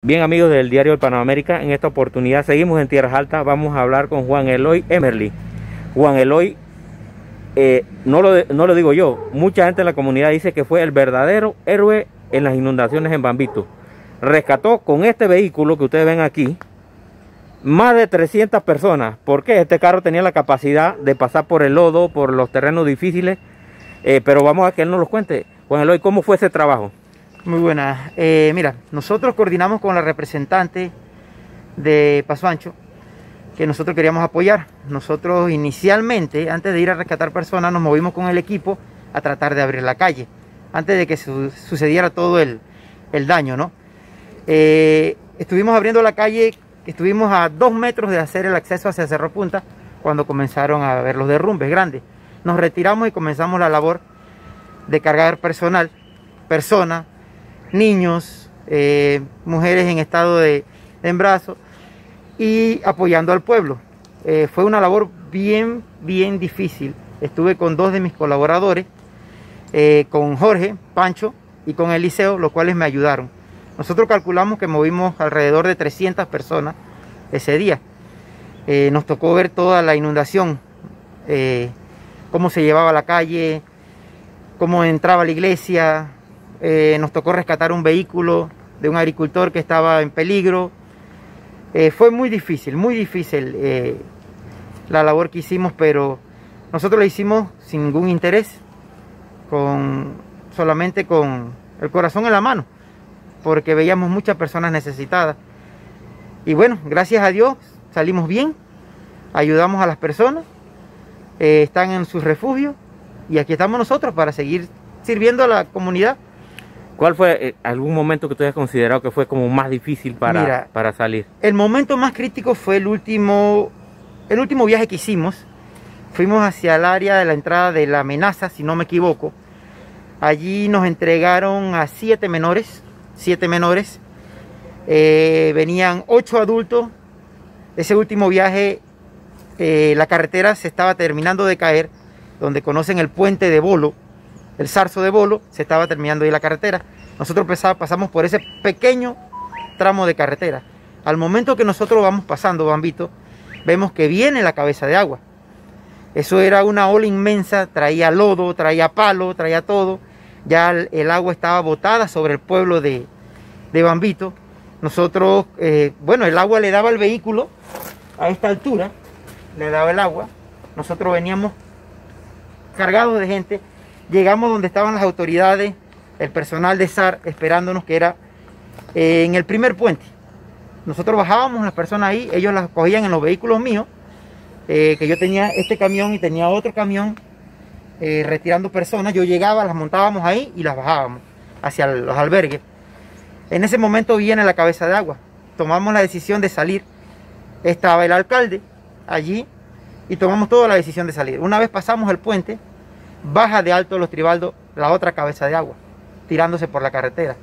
Bien, amigos del diario El Panaamérica, en esta oportunidad seguimos en Tierras Altas. Vamos a hablar con Juan Eloy Emerly. Juan Eloy, no lo digo yo, mucha gente en la comunidad dice que fue el verdadero héroe en las inundaciones en Bambito. Rescató con este vehículo que ustedes ven aquí más de 300 personas. ¿Por qué? Este carro tenía la capacidad de pasar por el lodo, por los terrenos difíciles, pero vamos a que él nos los cuente. Juan Eloy, ¿cómo fue ese trabajo? Muy buena. Mira, nosotros coordinamos con la representante de Paso Ancho que nosotros queríamos apoyar. Nosotros inicialmente, antes de ir a rescatar personas, nos movimos con el equipo a tratar de abrir la calle, antes de que sucediera todo el daño, ¿no? Estuvimos abriendo la calle, estuvimos a 2 metros de hacer el acceso hacia Cerro Punta cuando comenzaron a haber los derrumbes grandes. Nos retiramos y comenzamos la labor de cargar personas, niños, mujeres en estado de embarazo y apoyando al pueblo. Fue una labor bien difícil. Estuve con 2 de mis colaboradores, con Jorge, Pancho y con Eliseo, los cuales me ayudaron. Nosotros calculamos que movimos alrededor de 300 personas ese día. Nos tocó ver toda la inundación, cómo se llevaba la calle, cómo entraba la iglesia. Nos tocó rescatar un vehículo de un agricultor que estaba en peligro. Fue muy difícil la labor que hicimos, pero nosotros la hicimos sin ningún interés, solamente con el corazón en la mano, porque veíamos muchas personas necesitadas. Y bueno, gracias a Dios salimos bien, ayudamos a las personas, están en sus refugios y aquí estamos nosotros para seguir sirviendo a la comunidad. ¿Cuál fue algún momento que tú hayas considerado que fue como más difícil para salir? El momento más crítico fue el último viaje que hicimos. Fuimos hacia el área de la entrada de La Amenaza, si no me equivoco. Allí nos entregaron a 7 menores. Venían 8 adultos. Ese último viaje, la carretera se estaba terminando de caer, donde conocen el puente de Bolo, el Zarzo de Bolo, se estaba terminando ahí la carretera. Nosotros pasamos por ese pequeño tramo de carretera. Al momento que nosotros vamos pasando Bambito, vemos que viene la cabeza de agua. Eso era una ola inmensa, traía lodo, traía palo, traía todo. Ya el agua estaba botada sobre el pueblo de Bambito. Nosotros, bueno, el agua le daba al vehículo a esta altura, le daba el agua. Nosotros veníamos cargados de gente. Llegamos donde estaban las autoridades, el personal de SAR esperándonos, que era en el primer puente. Nosotros bajábamos las personas ahí, ellos las cogían en los vehículos míos, que yo tenía este camión y tenía otro camión retirando personas. Yo llegaba, las montábamos ahí y las bajábamos hacia los albergues. En ese momento viene la cabeza de agua. Tomamos la decisión de salir. Estaba el alcalde allí y tomamos toda la decisión de salir. Una vez pasamos el puente, baja de Alto Los Tribaldos la otra cabeza de agua, tirándose por la carretera.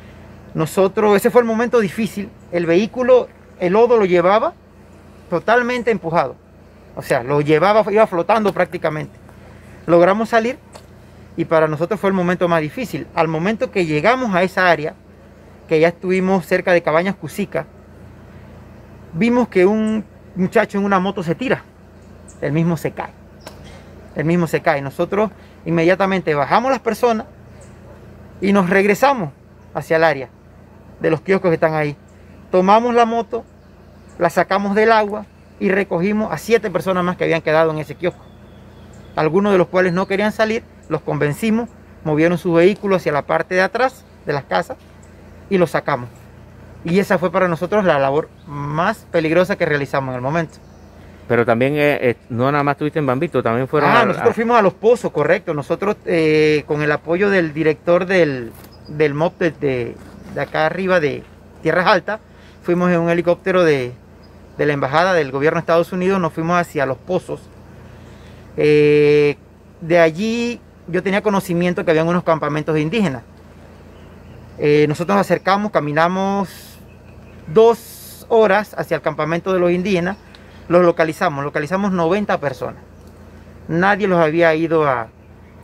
Ese fue el momento difícil. El vehículo, el lodo lo llevaba totalmente empujado. O sea, lo llevaba, iba flotando prácticamente. Logramos salir y para nosotros fue el momento más difícil. Al momento que llegamos a esa área, que ya estuvimos cerca de Cabañas Cusica, vimos que un muchacho en una moto se tira. El mismo se cae. Nosotros inmediatamente bajamos las personas y nos regresamos hacia el área de los kioscos que están ahí. Tomamos la moto, la sacamos del agua y recogimos a 7 personas más que habían quedado en ese kiosco. Algunos de los cuales no querían salir, los convencimos, movieron su vehículo hacia la parte de atrás de las casas y los sacamos. Y esa fue para nosotros la labor más peligrosa que realizamos en el momento. Pero también no nada más estuviste en Bambito, también fueron... nosotros fuimos a Los Pozos, correcto. Nosotros con el apoyo del director del MOP de acá arriba de Tierras Altas, fuimos en un helicóptero de la embajada del gobierno de Estados Unidos, nos fuimos hacia Los Pozos. De allí yo tenía conocimiento que habían unos campamentos indígenas. Nosotros nos acercamos, caminamos 2 horas hacia el campamento de los indígenas. Los localizamos 90 personas. Nadie los había ido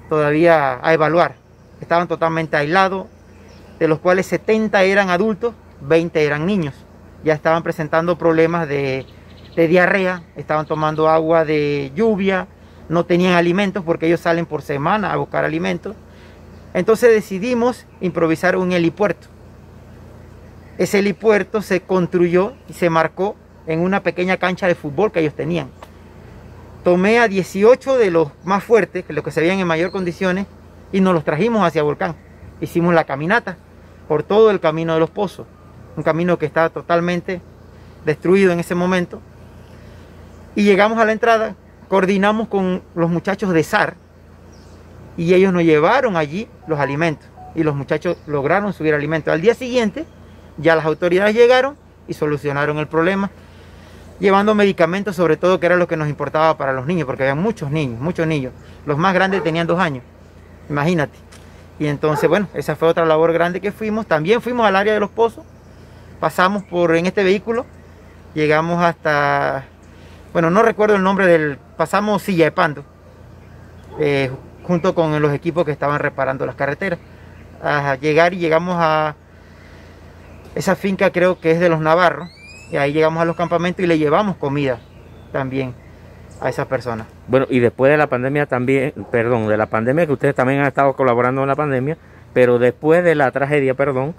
todavía a evaluar. Estaban totalmente aislados, de los cuales 70 eran adultos 20 eran niños. Ya estaban presentando problemas de diarrea, estaban tomando agua de lluvia, no tenían alimentos porque ellos salen por semana a buscar alimentos. Entonces decidimos improvisar un helipuerto. Ese helipuerto se construyó y se marcó en una pequeña cancha de fútbol que ellos tenían. Tomé a 18 de los más fuertes, que los que se veían en mayor condiciones, y nos los trajimos hacia Volcán. Hicimos la caminata por todo el camino de los pozos, un camino que estaba totalmente destruido en ese momento. Y llegamos a la entrada, coordinamos con los muchachos de SAR y ellos nos llevaron allí los alimentos y los muchachos lograron subir alimentos. Al día siguiente ya las autoridades llegaron y solucionaron el problema, llevando medicamentos, sobre todo, que era lo que nos importaba para los niños, porque había muchos niños. Los más grandes tenían 2 años, imagínate. Y entonces, bueno, esa fue otra labor grande que fuimos. También fuimos al área de los pozos, pasamos en este vehículo, llegamos hasta, bueno, no recuerdo el nombre pasamos Silla de Pando, junto con los equipos que estaban reparando las carreteras, a llegar, y llegamos a esa finca, creo que es de los Navarros, y ahí llegamos a los campamentos y le llevamos comida también a esas personas. Bueno, y después de la pandemia también, perdón, de la pandemia, que ustedes también han estado colaborando en la pandemia, pero después de la tragedia, perdón,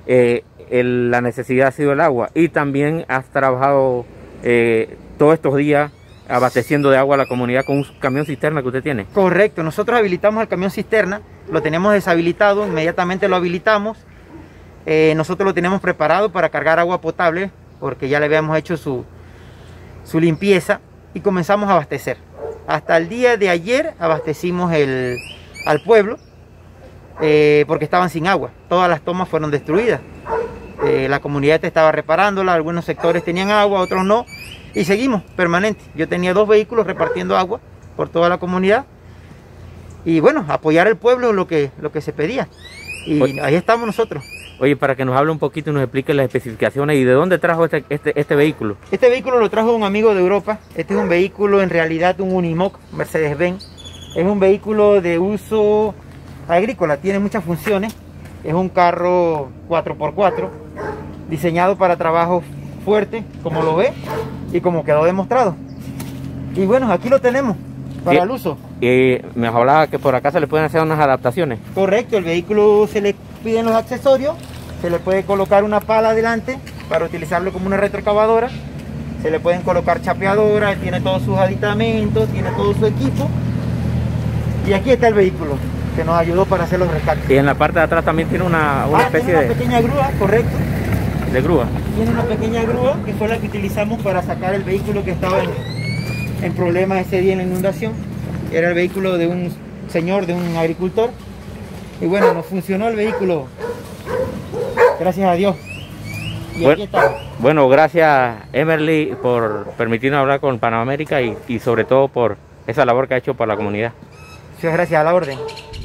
la necesidad ha sido el agua, y también has trabajado todos estos días abasteciendo de agua a la comunidad con un camión cisterna que usted tiene. Correcto, nosotros habilitamos el camión cisterna, lo tenemos deshabilitado, inmediatamente lo habilitamos. Nosotros lo tenemos preparado para cargar agua potable, porque ya le habíamos hecho su limpieza, y comenzamos a abastecer. Hasta el día de ayer abastecimos al pueblo, porque estaban sin agua. Todas las tomas fueron destruidas. La comunidad estaba reparándola, algunos sectores tenían agua, otros no, y seguimos permanente. Yo tenía 2 vehículos repartiendo agua por toda la comunidad, y bueno, apoyar al pueblo es lo que se pedía, y ahí estamos nosotros. Oye, para que nos hable un poquito y nos explique las especificaciones y de dónde trajo este vehículo. Este vehículo lo trajo un amigo de Europa. Este es un vehículo, en realidad, un Unimog Mercedes-Benz. Es un vehículo de uso agrícola, tiene muchas funciones. Es un carro 4x4, diseñado para trabajos fuertes, como lo ve y como quedó demostrado. Y bueno, aquí lo tenemos para el uso. Me hablaba que por acá se le pueden hacer unas adaptaciones. Correcto, el vehículo se le piden los accesorios, se le puede colocar una pala adelante para utilizarlo como una retroexcavadora, se le pueden colocar chapeadoras, tiene todos sus aditamentos, tiene todo su equipo, y aquí está el vehículo que nos ayudó para hacer los rescates. Y en la parte de atrás también tiene una especie tiene una pequeña grúa, correcto. De grúa. Tiene una pequeña grúa que fue la que utilizamos para sacar el vehículo que estaba en problemas ese día en la inundación. Era el vehículo de un señor, de un agricultor. Y bueno, nos funcionó el vehículo, gracias a Dios. Y bueno, aquí estamos. Bueno, gracias Emerly por permitirnos hablar con Panamérica y sobre todo por esa labor que ha hecho para la comunidad. Muchas gracias, a la orden.